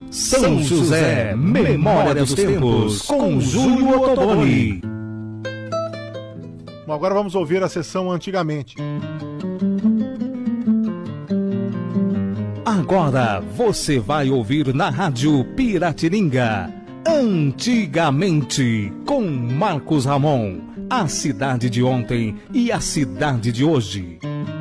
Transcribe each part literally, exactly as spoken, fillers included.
São José, Memória dos Tempos, com Júlio Ottoboni. Bom, agora vamos ouvir a sessão Antigamente. Agora você vai ouvir na Rádio Piratininga, Antigamente, com Marcos Ramon, a cidade de ontem e a cidade de hoje.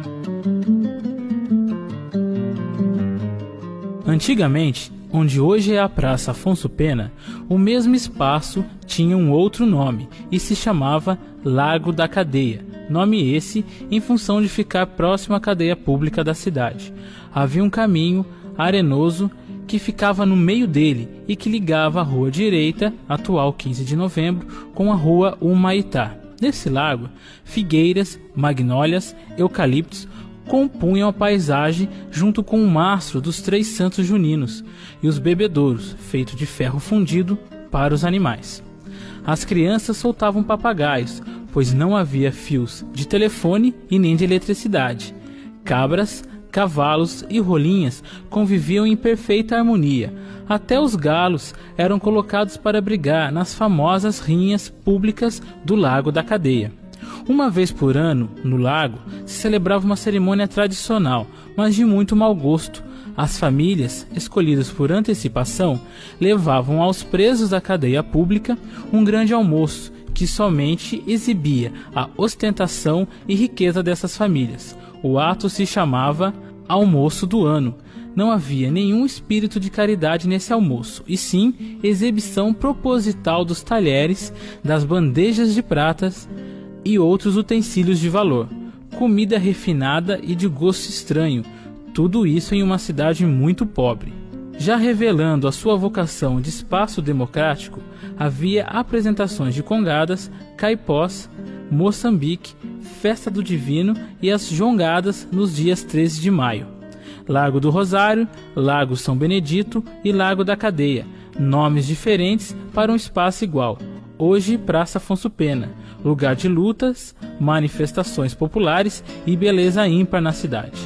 Antigamente, onde hoje é a Praça Afonso Pena, o mesmo espaço tinha um outro nome e se chamava Largo da Cadeia, nome esse em função de ficar próximo à cadeia pública da cidade. Havia um caminho arenoso que ficava no meio dele e que ligava a rua direita, atual quinze de novembro, com a rua Humaitá. Nesse lago, figueiras, magnólias, eucaliptos compunham a paisagem junto com o mastro dos três santos juninos e os bebedouros, feito de ferro fundido, para os animais. As crianças soltavam papagaios, pois não havia fios de telefone e nem de eletricidade. Cabras, cavalos e rolinhas conviviam em perfeita harmonia. Até os galos eram colocados para brigar nas famosas rinhas públicas do Lago da Cadeia. Uma vez por ano, no lago, se celebrava uma cerimônia tradicional, mas de muito mau gosto. As famílias, escolhidas por antecipação, levavam aos presos da cadeia pública um grande almoço que somente exibia a ostentação e riqueza dessas famílias. O ato se chamava Almoço do Ano. Não havia nenhum espírito de caridade nesse almoço, e sim exibição proposital dos talheres, das bandejas de pratas e outros utensílios de valor, comida refinada e de gosto estranho, tudo isso em uma cidade muito pobre. Já revelando a sua vocação de espaço democrático, havia apresentações de congadas, caipós, Moçambique, Festa do Divino e as jongadas nos dias treze de maio. Lago do Rosário, Lago São Benedito e Lago da Cadeia, nomes diferentes para um espaço igual. Hoje, Praça Afonso Pena, lugar de lutas, manifestações populares e beleza ímpar na cidade.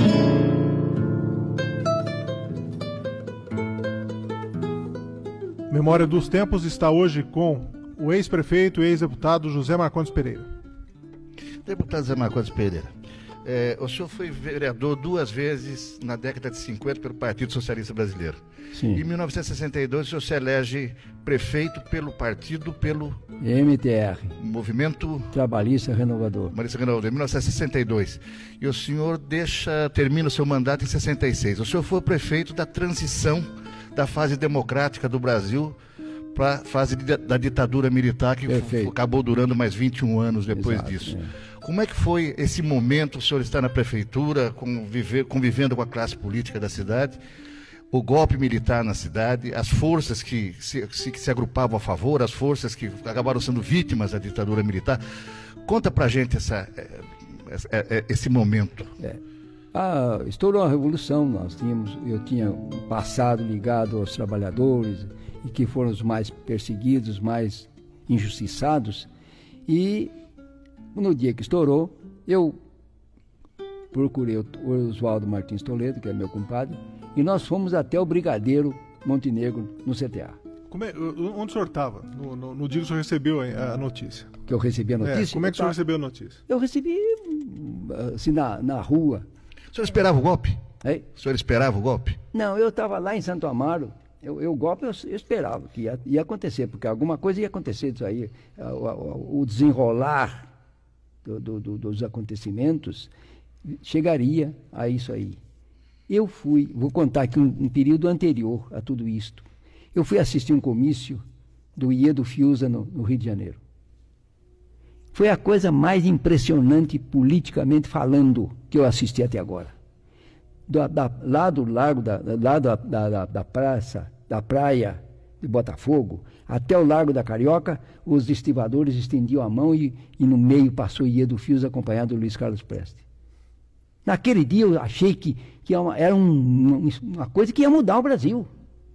Memória dos Tempos está hoje com o ex-prefeito e ex-deputado José Marcondes Pereira. Deputado José Marcondes Pereira, é, o senhor foi vereador duas vezes na década de cinquenta pelo Partido Socialista Brasileiro. Sim. Em mil novecentos e sessenta e dois, o senhor se elege prefeito pelo partido, pelo... M T R. Movimento... Trabalhista Renovador. Trabalhista Renovador, em mil novecentos e sessenta e dois. E o senhor deixa, termina o seu mandato em sessenta e seis. O senhor foi prefeito da transição da fase democrática do Brasil para a fase de, da ditadura militar, que f, acabou durando mais vinte e um anos depois Exato, disso. É. Como é que foi esse momento, o senhor está na prefeitura, conviver, convivendo com a classe política da cidade, o golpe militar na cidade, as forças que se, se, que se agrupavam a favor, as forças que acabaram sendo vítimas da ditadura militar? Conta pra gente essa, essa, esse momento. É. Ah, estourou a Revolução, nós tínhamos, eu tinha um passado ligado aos trabalhadores, e que foram os mais perseguidos, mais injustiçados, e no dia que estourou, eu procurei o Oswaldo Martins Toledo, que é meu compadre, e nós fomos até o Brigadeiro Montenegro, no C T A. Como é, onde o senhor estava? No, no, no dia que o senhor recebeu a notícia? Que eu recebi a notícia? É, como é que o senhor recebeu a notícia? Eu recebi, assim, na, na rua. O senhor esperava o golpe? É? O senhor esperava o golpe? Não, eu estava lá em Santo Amaro. Eu, eu, o golpe eu, eu esperava que ia, ia acontecer, porque alguma coisa ia acontecer disso aí. O, o, o desenrolar do, do, do, dos acontecimentos chegaria a isso aí. Eu fui, vou contar aqui um, um período anterior a tudo isto. Eu fui assistir um comício do Iedo Fiuza no, no Rio de Janeiro. Foi a coisa mais impressionante politicamente falando que eu assisti até agora. Do, da, lá do largo, da, lá da, da, da praça, da praia de Botafogo, até o Largo da Carioca, os estivadores estendiam a mão e, e no meio passou Iedo Fiuza acompanhado do Luiz Carlos Prestes. Naquele dia eu achei que, que era um, uma coisa que ia mudar o Brasil.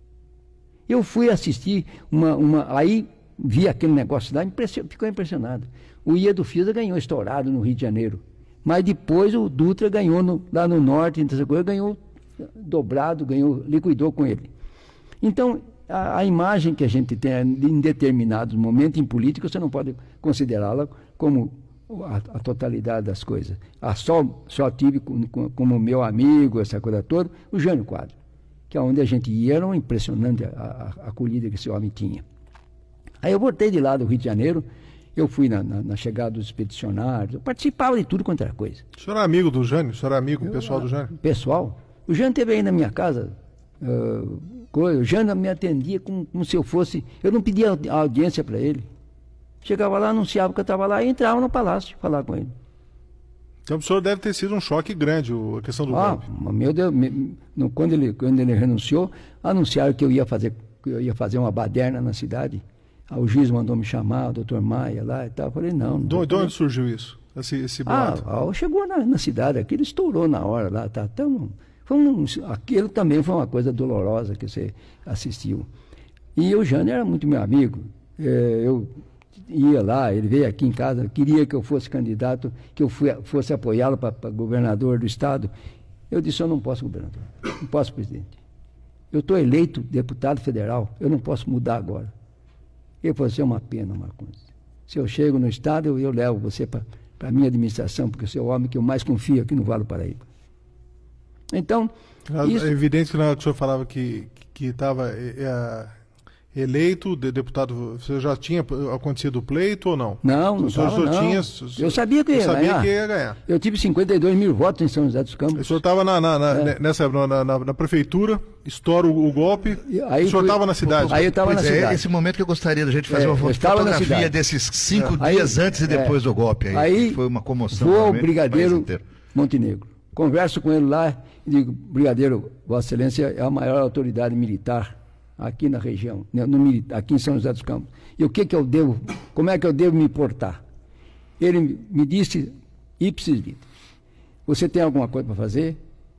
Eu fui assistir, uma, uma, aí vi aquele negócio lá, impression, ficou impressionado. O Iedo Fiuza ganhou estourado no Rio de Janeiro. Mas depois o Dutra ganhou no, lá no norte, então, ganhou dobrado, ganhou, liquidou com ele. Então, a, a imagem que a gente tem em determinados momentos em política, você não pode considerá-la como a, a totalidade das coisas. Ah, só, só tive como, como meu amigo, essa coisa toda, o Jânio Quadros, que é onde a gente ia, era impressionante a, a, a acolhida que esse homem tinha. Aí eu voltei de lá do Rio de Janeiro, eu fui na, na, na chegada dos expedicionários, eu participava de tudo quanto era coisa. O senhor era amigo do Jânio? O senhor era amigo eu, pessoal do Jânio? Pessoal? O Jânio esteve aí na minha casa, uh, coisa, o Jânio me atendia como, como se eu fosse... Eu não pedia audiência para ele. Chegava lá, anunciava que eu estava lá e entrava no palácio falar com ele. Então o senhor deve ter sido um choque grande, a questão do ah, golpe. Meu Deus, me, no, quando, ele, quando ele renunciou, anunciaram que eu ia fazer, que eu ia fazer uma baderna na cidade. Aí o juiz mandou me chamar, o doutor Maia lá e tal. Eu falei, não. não de onde surgiu isso? Esse, esse boato? Ah, chegou na, na cidade, aquilo estourou na hora lá. Tá, tão, foi um, aquilo também foi uma coisa dolorosa que você assistiu. E o Jânio era muito meu amigo. É, eu ia lá, ele veio aqui em casa, queria que eu fosse candidato, que eu fui, fosse apoiá-lo para governador do estado. Eu disse, eu não posso governador, não posso presidente. Eu estou eleito deputado federal, eu não posso mudar agora. Ele falou assim, é uma pena, Marcondes. Se eu chego no estado, eu, eu levo você para a minha administração, porque você é o homem que eu mais confio aqui no Vale do Paraíba. Então... É isso... evidente que na hora que o senhor falava que estava é, eleito, de deputado, você já tinha acontecido o pleito ou não? Não, não o senhor, tava, o senhor não. Tinha, eu sabia que ia sabia ganhar. que ia ganhar. Eu tive cinquenta e dois mil votos em São José dos Campos. O senhor estava na, na, na, é. nessa, na, na, na prefeitura, estoura o, o golpe, aí o senhor estava na cidade. Aí eu estava na é, cidade. Esse momento que eu gostaria da gente fazer é, uma fotografia desses cinco é. dias aí, antes e depois é. do golpe. Aí, aí foi uma comoção. Vou ao Brigadeiro Montenegro. Converso com ele lá e digo, Brigadeiro, Vossa Excelência é a maior autoridade militar aqui na região, no, aqui em São José dos Campos. E o que que eu devo, como é que eu devo me portar? Ele me disse, ipsis liter, você tem alguma coisa para fazer?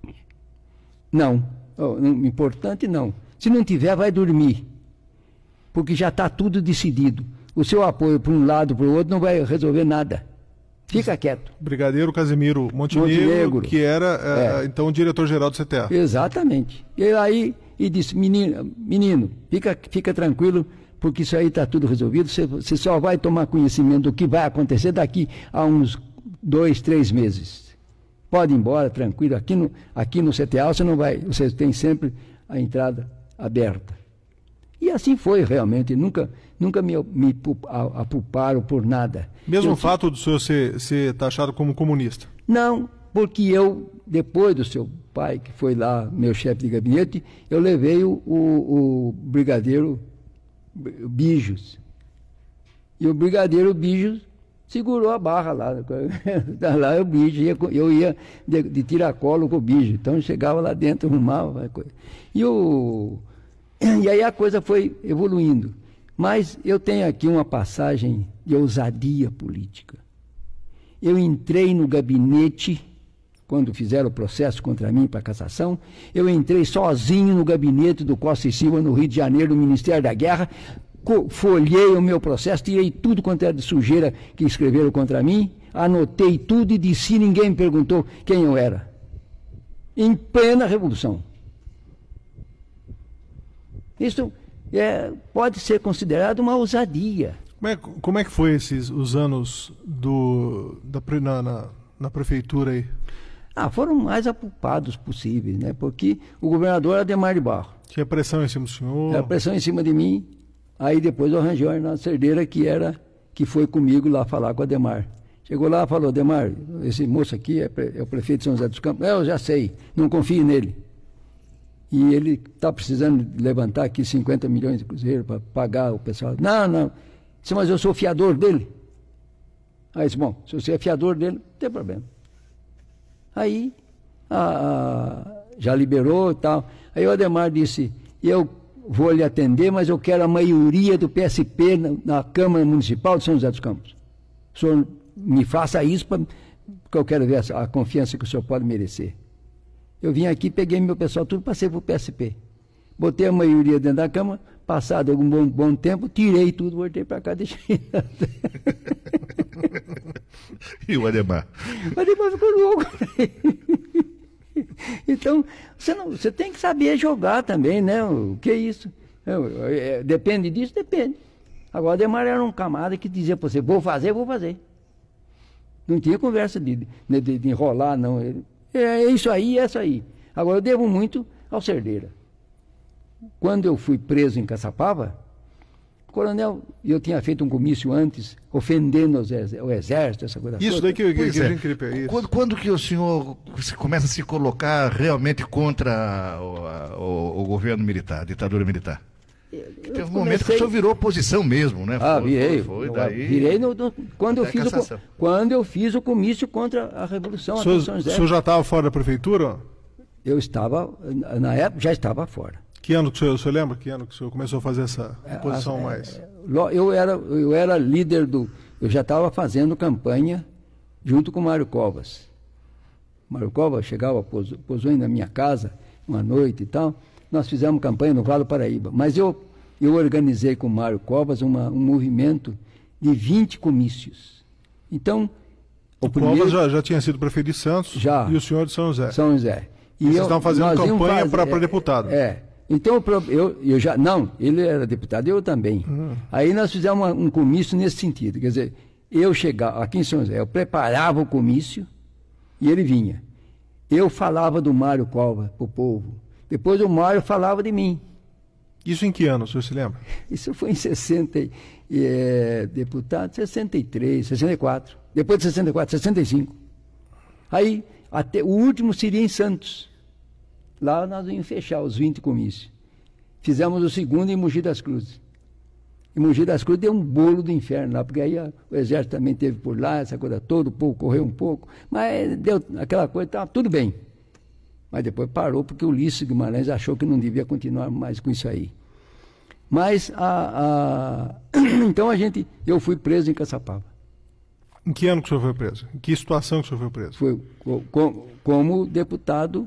Não. Oh, não. Importante não. Se não tiver, vai dormir. Porque já está tudo decidido. O seu apoio para um lado, para o outro, não vai resolver nada. Fica quieto. Brigadeiro Casimiro Montenegro, Montenegro. que era, é. então, o diretor-geral do C T A. Exatamente. E aí, e disse, menino, menino fica, fica tranquilo, porque isso aí está tudo resolvido, você, você só vai tomar conhecimento do que vai acontecer daqui a uns dois, três meses. Pode ir embora, tranquilo, aqui no, aqui no C T A você não vai, você tem sempre a entrada aberta. E assim foi realmente, nunca, nunca me, me apuparam por nada. Mesmo eu, o fato do senhor ser, ser taxado como comunista? Não, porque eu, depois do seu pai, que foi lá meu chefe de gabinete, eu levei o, o, o brigadeiro Bijos. E o brigadeiro Bijos segurou a barra lá. Lá eu, bicho, eu ia de, de tiracolo com o bicho. Então chegava lá dentro, arrumava. E, o, e aí a coisa foi evoluindo. Mas eu tenho aqui uma passagem de ousadia política. Eu entrei no gabinete, quando fizeram o processo contra mim para cassação, eu entrei sozinho no gabinete do Costa e Silva, no Rio de Janeiro, no Ministério da Guerra, folhei o meu processo, tirei tudo quanto era de sujeira que escreveram contra mim, anotei tudo e disse, ninguém me perguntou quem eu era. Em plena Revolução. Isso é, pode ser considerado uma ousadia. Como é, como é que foi esses, os anos do, da, na, na, na prefeitura aí? Ah, foram mais apupados possíveis, né? Porque o governador era Adhemar de Barros. Tinha pressão em cima do senhor? Tinha pressão em cima de mim. Aí depois eu arranjei o Arnaldo Cerdeira, que, era, que foi comigo lá falar com o Adhemar. Chegou lá e falou, Adhemar, esse moço aqui é, pre, é o prefeito de São José dos Campos. É, eu já sei, não confio nele. E ele está precisando levantar aqui cinquenta milhões de cruzeiros para pagar o pessoal. Não, não. Disse, mas eu sou fiador dele. Aí disse, bom, se você é fiador dele, não tem problema. Aí, a, a, já liberou e tal. Aí o Adhemar disse, eu vou lhe atender, mas eu quero a maioria do P S P na, na Câmara Municipal de São José dos Campos. O senhor me faça isso, pra, porque eu quero ver a, a confiança que o senhor pode merecer. Eu vim aqui, peguei meu pessoal tudo, passei para o P S P. Botei a maioria dentro da Câmara, passado algum bom, bom tempo, tirei tudo, voltei para cá, deixei. E o Adhemar? O Adhemar ficou louco. Então, você, não, você tem que saber jogar também, né? O que é isso? É, é, depende disso? Depende. Agora, Adhemar era um camarada que dizia para você, vou fazer, vou fazer. Não tinha conversa de, de, de enrolar, não. Ele, é isso aí, é isso aí. Agora, eu devo muito ao Cerdeira. Quando eu fui preso em Caçapava, coronel, eu tinha feito um comício antes, ofendendo os, o exército, essa coisa Isso toda. daí que, que, Pois que é. a gente queria pegar. Isso. Quando, quando que o senhor se- começa a se colocar realmente contra o, a- o- o governo militar, a ditadura militar? Teve um momento que o senhor virou oposição mesmo, né? Ah, Foi- virei. Foi, foi, Eu daí... virei no, no- quando, eu até fiz o, co- cassação. quando eu fiz o comício contra a Revolução. O aqui em senhor, São o José. senhor já estava fora da prefeitura? Eu estava, na época, já estava fora. Que ano que o senhor, o senhor lembra? Que ano que o senhor começou a fazer essa É, oposição as- mais? é, lo- Eu era, eu era líder do... Eu já estava fazendo campanha junto com o Mário Covas. O Mário Covas chegava, posou, posou aí na minha casa, uma noite e tal. Nós fizemos campanha no Vale do Paraíba. Mas eu, eu organizei com o Mário Covas uma, um movimento de vinte comícios. Então, o O primeiro... Covas já, já tinha sido prefeito de Santos Já. e o senhor de São José. São José. E vocês estavam fazendo nós íamos campanha fazer- pra- pra é, deputado. É. Então, o pro- eu, eu já. Não, ele era deputado, eu também. Hum. Aí nós fizemos uma- um comício nesse sentido. Quer dizer, eu chegava aqui em São José, eu preparava o comício e ele vinha. Eu falava do Mário Cova para o povo. Depois o Mário falava de mim. Isso em que ano, o senhor se lembra? Isso foi em sessenta, e, é, deputado, sessenta e três, sessenta e quatro. Depois de sessenta e quatro, sessenta e cinco. Aí, até, o último seria em Santos. Lá nós íamos fechar os vinte comícios. Fizemos o segundo em Mogi das Cruzes. Em Mogi das Cruzes deu um bolo do inferno lá, porque aí a, o exército também teve por lá, essa coisa toda, o povo correu um pouco, mas deu aquela coisa, estava tudo bem. Mas depois parou, porque o Ulisses Guimarães achou que não devia continuar mais com isso aí. Mas, a, a... então a gente, eu fui preso em Caçapava. Em que ano que o senhor foi preso? Em que situação que o senhor foi preso? Foi co- co- como deputado,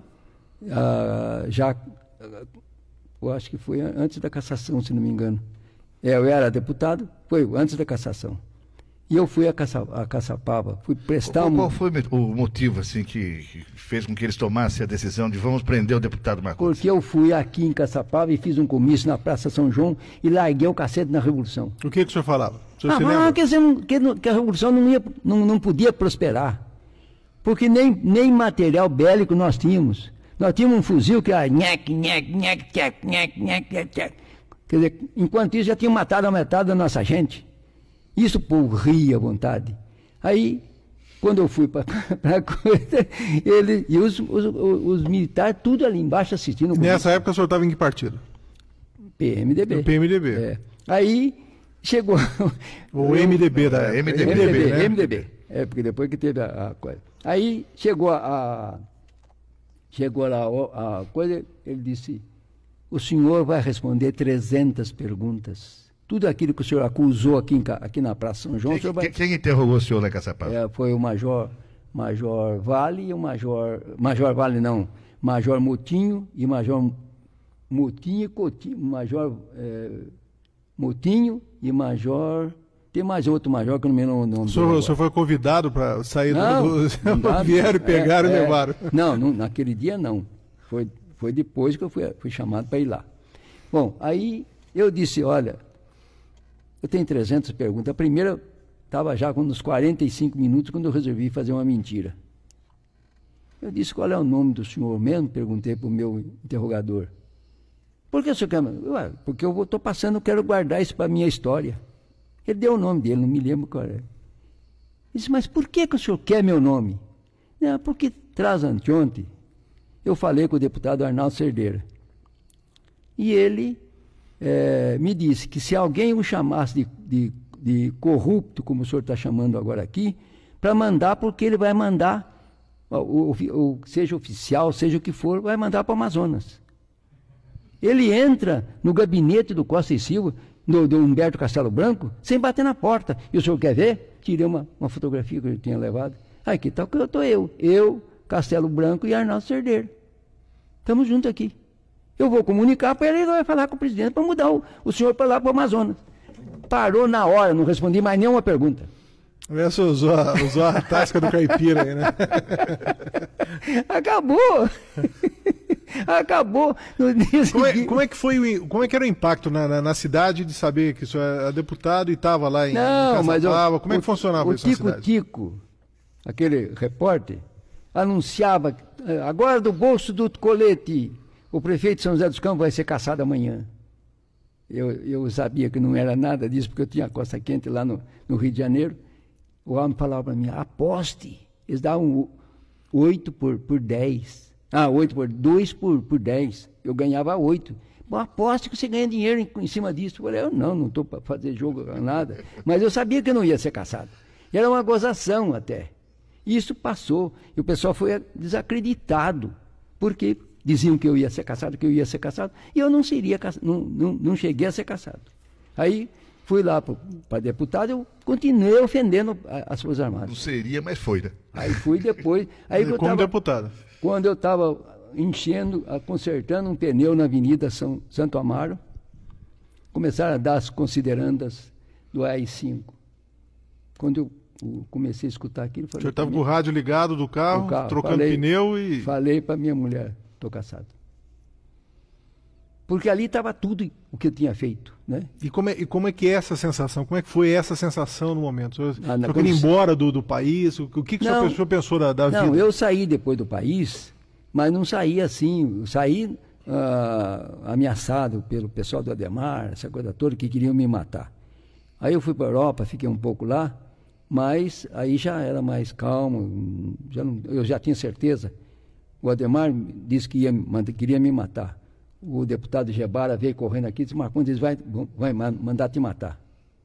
ah, já, ah, eu acho que foi an- antes da cassação, se não me engano. É, eu era deputado, foi antes da cassação. E eu fui a, Caça, a Caçapava, fui prestar Qual, um... qual foi o motivo assim que, que fez com que eles tomassem a decisão de vamos prender o deputado Marcondes? Porque eu fui aqui em Caçapava e fiz um comício na Praça São João e larguei o cacete na Revolução. O que, que o senhor falava? O senhor Ah, se mas lembra? quer dizer, não- que, não- que a Revolução não, ia, não, não podia prosperar. Porque nem, nem material bélico nós tínhamos. Nós tínhamos um fuzil que era nhec, nhec, nhec, tchec, nhec, nhec, nhec, tchec. Quer dizer, enquanto isso já tinham matado a metade da nossa gente. Isso o povo ria à vontade. Aí, quando eu fui para a coisa, ele, e os, os, os, os militares, tudo ali embaixo assistindo. o Nessa época o senhor estava em que partido? P M D B. No P M D B. É. Aí chegou. O M D B da É, época. M D B, M D B, né? M D B. É, porque depois que teve a, a coisa. Aí chegou a, a- chegou lá a, a coisa, ele disse, o senhor vai responder trezentas perguntas. Tudo aquilo que o senhor acusou aqui, em Ca- aqui na Praça São João, o Quem, senhor vai... quem- quem interrogou o senhor lá em Caçapava? É, foi o Major, Major Vale e o Major... Major Vale não, Major Motinho e Major Motinho e Coutinho, Major é, Motinho e Major... Tem mais outro major que eu não me lembro o nome O senhor, dele o senhor foi convidado para sair Não, do... não do... dá- Vieram e pegaram é, e é. levaram. Não, não, naquele dia não. Foi, foi depois que eu fui, fui chamado para ir lá. Bom, aí eu disse, olha, eu tenho trezentas perguntas. A primeira estava já com uns quarenta e cinco minutos quando eu resolvi fazer uma mentira. Eu disse, qual é o nome do senhor mesmo? Perguntei para o meu interrogador. Por que o senhor quer? Ué, porque eu estou passando, eu quero guardar isso para a minha história. Ele deu o nome dele, não me lembro qual é. Disse, mas por que, que o senhor quer meu nome? Não, porque traz anteontem, eu falei com o deputado Arnaldo Cerdeira. E ele eh, me disse que se alguém o chamasse de, de, de corrupto, como o senhor está chamando agora aqui, para mandar, porque ele vai mandar, o, o, o, seja oficial, seja o que for, vai mandar para o Amazonas. Ele entra no gabinete do Costa e Silva, do, do Humberto Castelo Branco, sem bater na porta. E o senhor quer ver? Tirei uma, uma fotografia que eu tinha levado. Aqui está eu estou eu. Eu, Castelo Branco e Arnaldo Cerdeira. Estamos juntos aqui. Eu vou comunicar para ele, ele vai falar com o presidente para mudar o, o senhor para lá para o Amazonas. Parou na hora, não respondi mais nenhuma pergunta. Essa usou, a- usou a tasca do caipira aí, né? Acabou! Acabou no dia Como é, seguinte. como é que foi o, como é que era o impacto na, na, na cidade de saber que o senhor era deputado e estava lá em, Não, em mas o- Caçapava? Como é o- que funcionava o isso na Tico cidade? Tico, aquele repórter, anunciava, eh, agora do bolso do colete, o prefeito de São José dos Campos vai ser caçado amanhã. Eu, eu sabia que não era nada disso, porque eu tinha a Costa Quente lá no, no Rio de Janeiro. O homem falava para mim, aposte. Eles davam oito por, por dez. Ah, oito por dois por, por dez. Eu ganhava oito. Bom, aposte que você ganha dinheiro em, em cima disso. Eu falei, eu não, não estou para fazer jogo, nada. Mas eu sabia que eu não ia ser caçado. E era uma gozação até. Isso passou. E o pessoal foi desacreditado. Porque diziam que eu ia ser caçado, que eu ia ser caçado. E eu não seria caçado, não, não, não cheguei a ser caçado. Aí fui lá para deputado, eu continuei ofendendo a- as Forças Não Armadas. seria, mas foi, né? Aí fui depois. Aí eu Como tava, deputado. quando eu estava enchendo, ah, consertando um pneu na Avenida São, Santo Amaro, começaram a dar as considerandas do A I cinco. Quando eu, eu comecei a escutar aquilo, O falei. senhor estava pra com o minha- rádio ligado do carro, do carro, trocando falei- pneu e. Falei para minha mulher, estou caçado. Porque ali estava tudo o que eu tinha feito, né? E como, é, e como é que é essa sensação? Como é que foi essa sensação no momento? O senhor, Ah, na- o senhor queria ir quando- embora do, do país? O, o que, que o senhor Não. pensou, pensou da, da Não, vida? eu saí depois do país, mas não saí assim. Eu saí ah, ameaçado pelo pessoal do Ademar, essa coisa toda, que queriam me matar. Aí eu fui para a Europa, fiquei um pouco lá, mas aí já era mais calmo, já não- eu já tinha certeza. O Ademar disse que ia, manda- queria me matar. O deputado Gebara veio correndo aqui e disse, Marcondes, vai, vai ma- mandar te matar.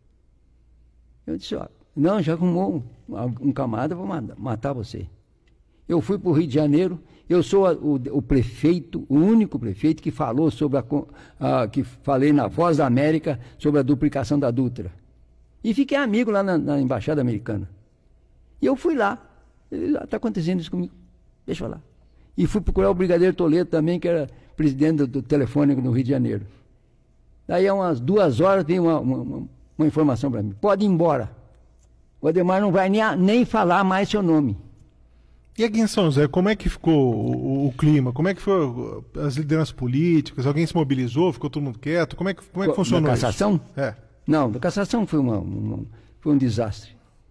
Eu disse, ó, não, já arrumou um, um camarada, vou ma- matar você. Eu fui para o Rio de Janeiro, eu sou a- o, o prefeito, o único prefeito que falou sobre a, co- a- que falei na Voz da América sobre a duplicação da Dutra. E fiquei amigo lá na, na Embaixada Americana. E eu fui lá. Está acontecendo isso comigo. Deixa eu lá. E fui procurar o Brigadeiro Toledo também, que era presidente do, do Telefônico no Rio de Janeiro. Daí, há umas duas horas, veio uma, uma, uma informação para mim. Pode ir embora. O Ademar não vai nem, a- nem falar mais seu nome. E aqui em São José, como é que ficou o, o- o clima? Como é que foi uh, as lideranças políticas? Alguém se mobilizou? Ficou todo mundo quieto? Como é que, como é que Da funcionou isso? cassação? É. Não, da cassação foi, uma, uma- foi um desastre.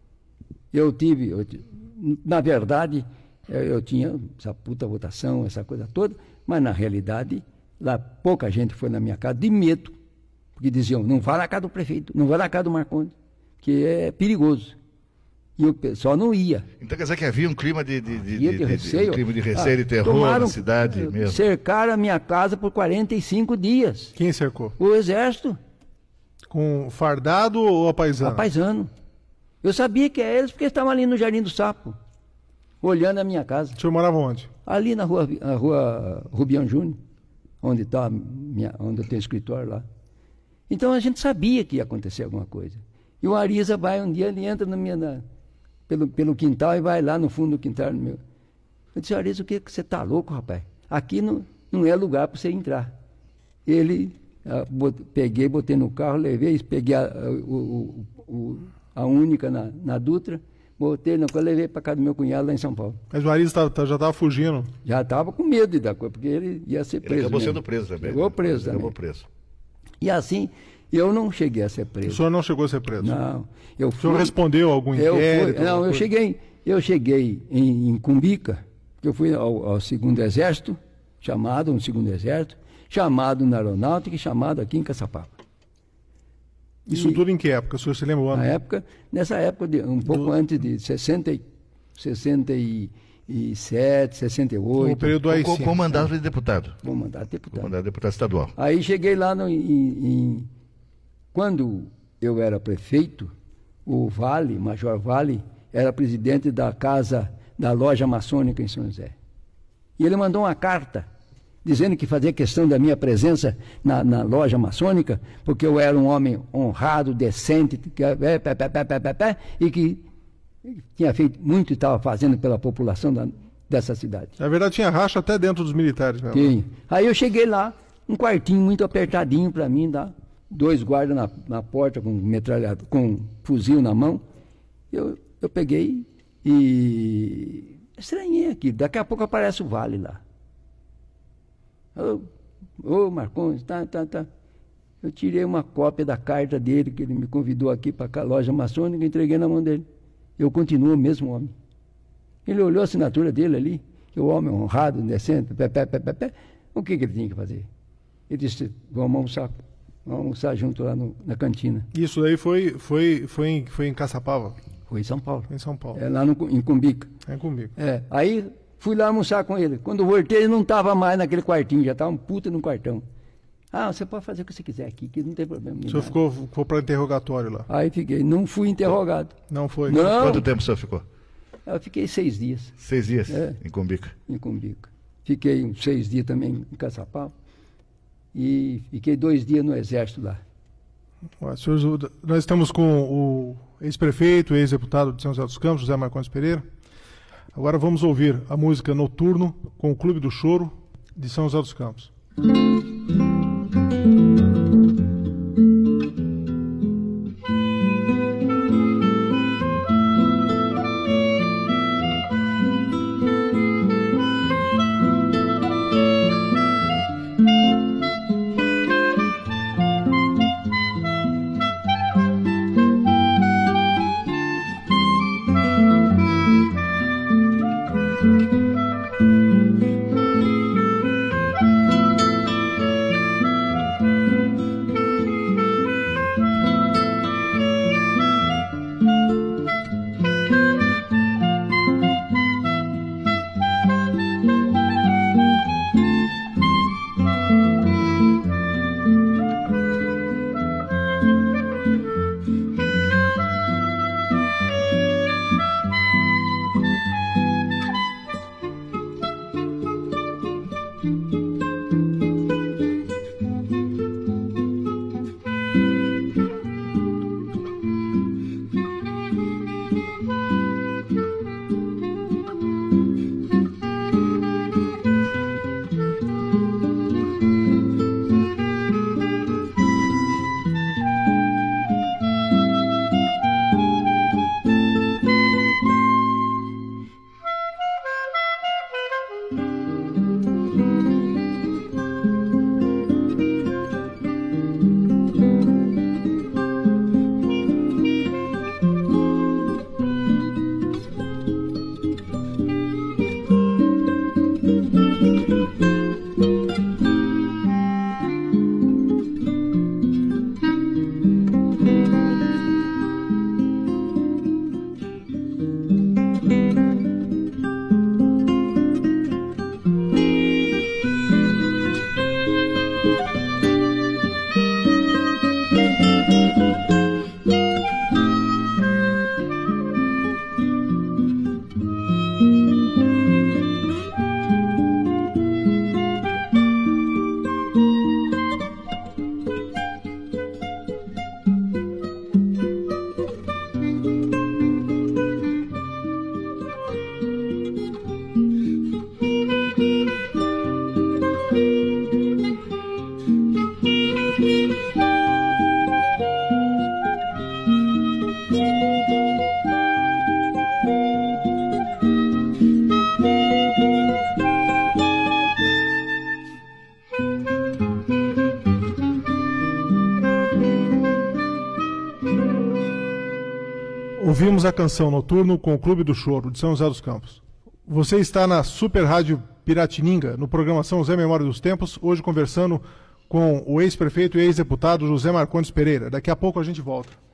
Eu tive, eu ti- na verdade, eu, eu tinha essa puta votação, essa coisa toda, mas na realidade, lá pouca gente foi na minha casa de medo, porque diziam, não vá na casa do prefeito, não vá na casa do Marcondes, que é perigoso. E o pessoal não ia. Então quer dizer que havia um clima de, de, de, Ia de, de de- receio. um clima de receio Ah, e terror tomaram- na cidade mesmo. Cercaram a minha casa por quarenta e cinco dias. Quem cercou? O exército. Com fardado ou a paisana? A paisano. Eu sabia que é eles porque estavam ali no Jardim do Sapo, olhando a minha casa. O senhor morava onde? Ali na rua, na rua Rubião Júnior, onde, tá minha, onde eu tenho escritório lá. Então a gente sabia que ia acontecer alguma coisa. E o Ariza vai um dia, ele entra na minha, na, pelo, pelo quintal e vai lá no fundo do quintal no meu. Eu disse, Ariza, o que que você está louco, rapaz? Aqui não, não é lugar para você entrar. Ele, ah, bot- peguei, botei no carro, levei, peguei a, a- o, o- o- a única na, na Dutra, botei no carro, levei para casa do meu cunhado lá em São Paulo. Mas o Ariza tava- tá- já estava fugindo. Já estava com medo de dar coisa, porque ele ia ser Ele preso. acabou mesmo. sendo preso também. Acabou preso Ele acabou também. preso. E assim, eu não cheguei a ser O preso. senhor não chegou a ser preso? Não. Eu O senhor fui, respondeu a algum eu fui- inquérito? Não, alguma eu coisa? cheguei, eu cheguei em, em Cumbica, que eu fui ao, ao segundo exército, chamado no segundo exército, chamado na aeronáutica e chamado aqui em Caçapava. Isso E- tudo em que época? O senhor se lembra o ano? Na época, nessa época, de, um pouco antes de sessenta, e- sessenta e sete, sessenta e No oito, período do A I Com, cinco. com mandato de deputado. vou mandar Com deputado. mandato de deputado estadual. Aí cheguei lá no, em, em- quando eu era prefeito, o Vale, Major Vale, era presidente da casa da loja maçônica em São José. E ele mandou uma carta dizendo que fazia questão da minha presença na, na loja maçônica, porque eu era um homem honrado, decente, que- é, pé, pé, pé, pé, pé, pé, e que tinha feito muito e estava fazendo pela população da- dessa cidade. Na verdade, tinha racha até dentro dos militares mesmo. Tinha. Aí eu cheguei lá, um quartinho muito apertadinho para mim, tá? Dois guardas na, na porta com metralhador, com fuzil na mão. eu, eu peguei e estranhei aquilo. Daqui a pouco aparece o Vale lá. Ô, ô Marcondes, tá, tá, tá. Eu tirei uma cópia da carta dele, que ele me convidou aqui para a loja maçônica, e entreguei na mão dele. Eu continuo o mesmo homem. Ele olhou a assinatura dele ali, que o homem honrado, decente, pé, pé, pé, pé, pé. O que, que ele tinha que fazer? Ele disse, vamos almoçar, vamos almoçar junto lá no, na cantina. Isso daí foi, foi, foi, em, foi em Caçapava? Foi em São Paulo. Foi em São Paulo. É, lá no, em Cumbica. É comigo. É, aí fui lá almoçar com ele. Quando voltei, ele não estava mais naquele quartinho, já estava um puta no quartão. Ah, você pode fazer o que você quiser aqui, que não tem problema. O senhor ficou, ficou para interrogatório lá? Aí fiquei, não fui interrogado. Não foi? Não. Quanto tempo o senhor ficou? Eu fiquei seis dias. Seis dias É. em Cumbica. Em Cumbica. Fiquei uns seis dias também em Caçapava. E fiquei dois dias no exército lá. Ué, senhor, nós estamos com o ex-prefeito, ex-deputado de São José dos Campos, José Marcondes Pereira. Agora vamos ouvir a música Noturno com o Clube do Choro de São José dos Campos. Ouvimos a canção Noturno com o Clube do Choro, de São José dos Campos. Você está na Super Rádio Piratininga, no programa São José Memória dos Tempos, hoje conversando com o ex-prefeito e ex-deputado José Marcondes Pereira. Daqui a pouco a gente volta.